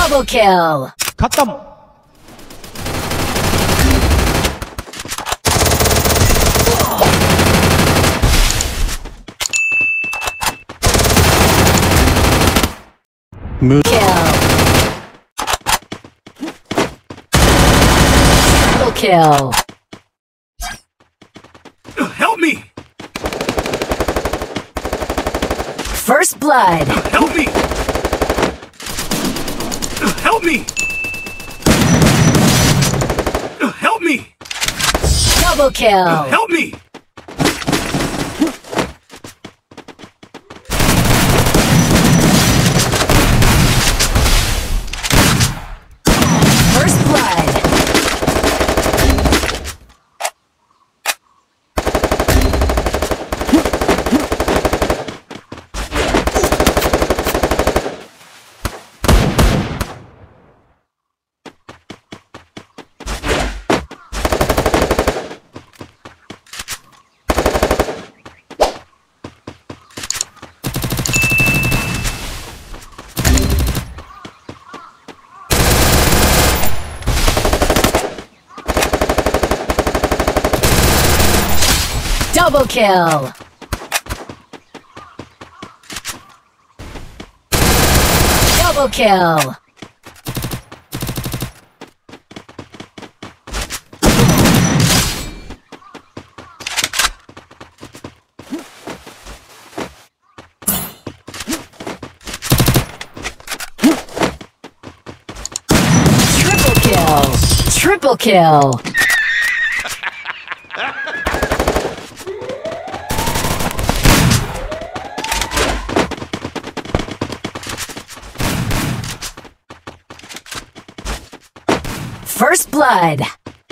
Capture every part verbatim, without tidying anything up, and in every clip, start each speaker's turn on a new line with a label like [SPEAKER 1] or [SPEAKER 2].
[SPEAKER 1] Double kill.
[SPEAKER 2] खत्म.
[SPEAKER 1] Kill. Triple kill.
[SPEAKER 3] Help me!
[SPEAKER 1] First blood.
[SPEAKER 3] Help me! Help me! Help me!
[SPEAKER 1] Double kill.
[SPEAKER 3] Help me!
[SPEAKER 1] First blood. Double kill. Double kill. Triple kill. Triple kill. First blood.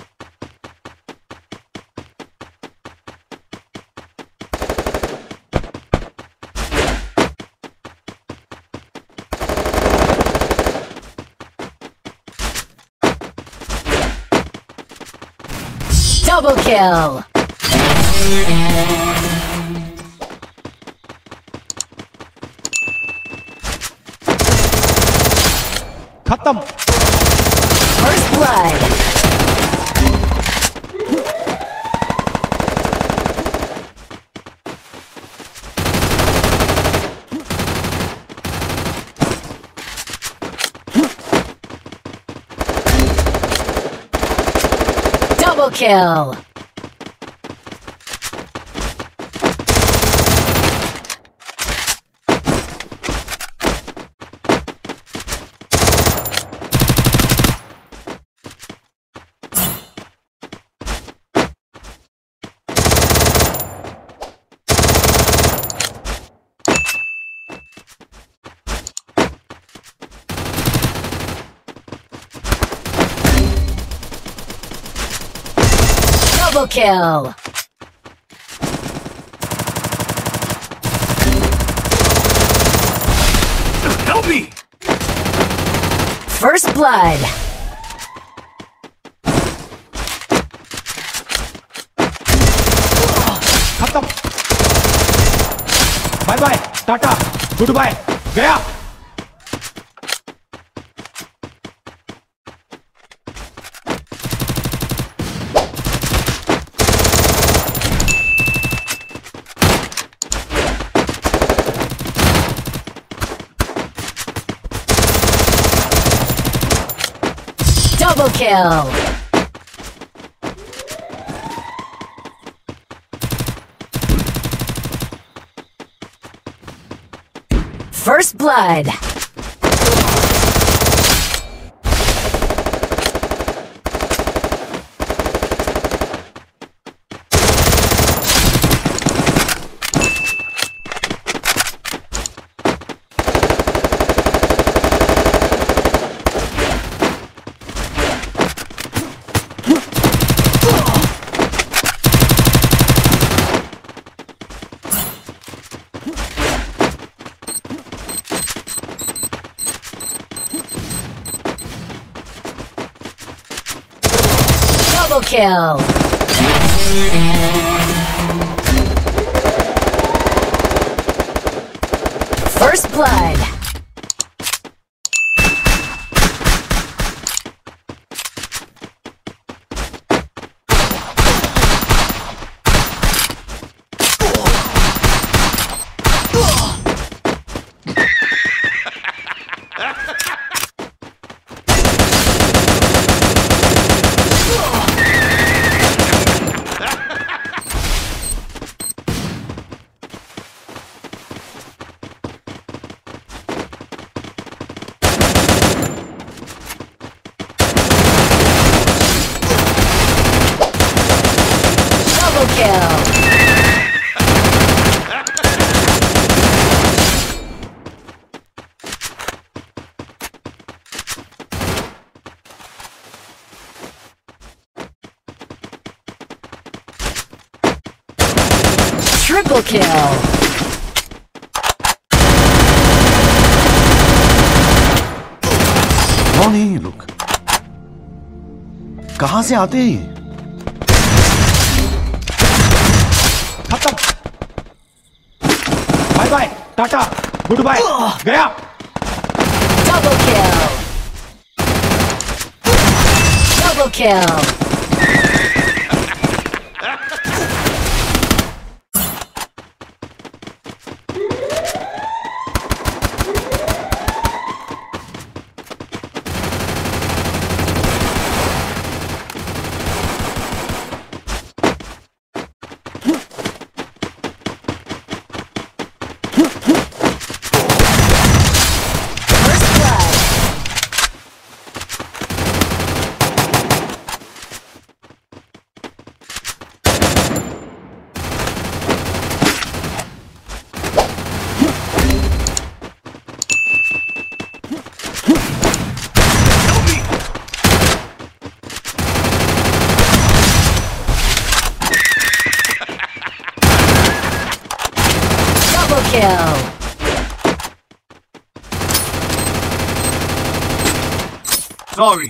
[SPEAKER 1] Double kill.
[SPEAKER 2] खत्म.
[SPEAKER 1] First blood. Double kill. Double kill.
[SPEAKER 3] Help me!
[SPEAKER 1] First blood.
[SPEAKER 2] खत्म. Bye bye. Tata. Goodbye. गया.
[SPEAKER 1] Double kill. First blood. Double kill. First blood. kill. Triple kill.
[SPEAKER 4] कौन है ये लोग? कहां से आते हैं ये?
[SPEAKER 2] खत्म। Bye bye, tata, goodbye, गया।
[SPEAKER 1] Double kill. Double kill. Kill.
[SPEAKER 3] Sorry.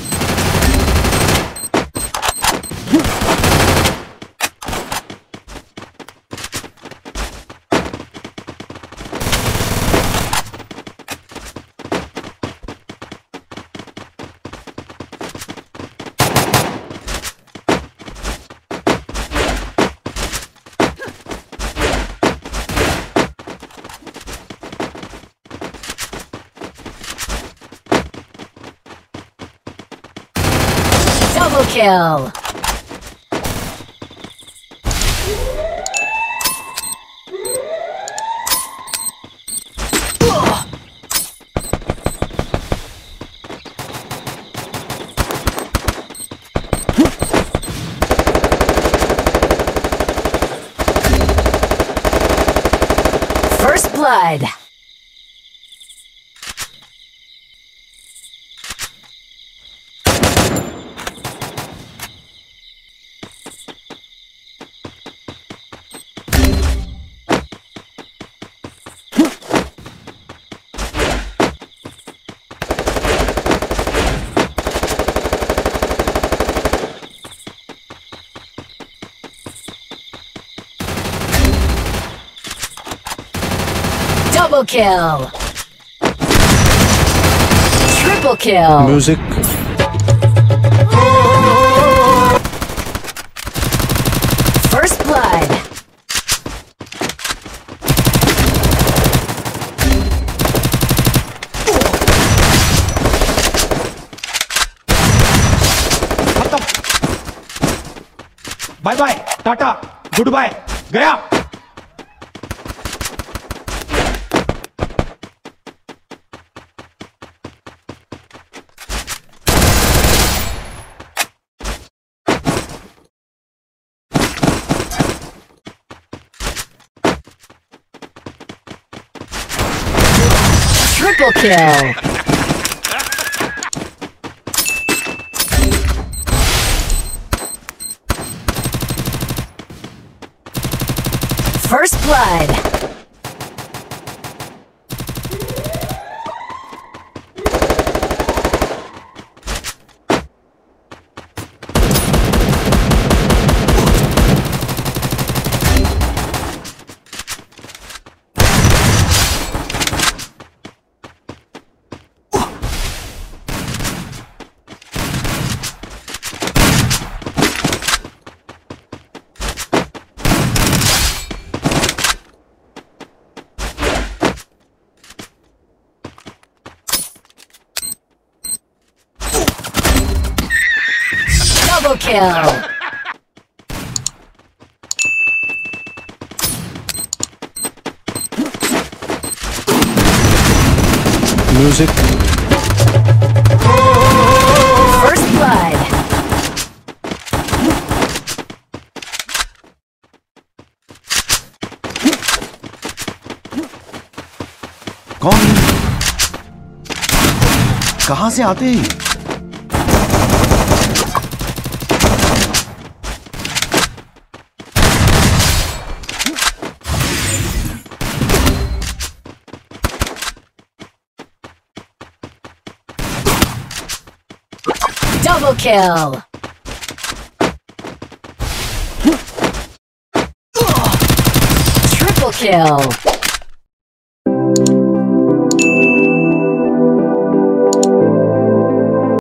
[SPEAKER 1] Double kill. First blood. Double kill. Triple kill.
[SPEAKER 4] Music.
[SPEAKER 1] First blood.
[SPEAKER 2] खत्म। Bye bye, tata, goodbye, गया।
[SPEAKER 1] Triple kill. First blood. Double kill.
[SPEAKER 4] Music.
[SPEAKER 1] First blood.
[SPEAKER 4] कौन है? कहां से आते हैं?
[SPEAKER 1] Double kill. Triple kill.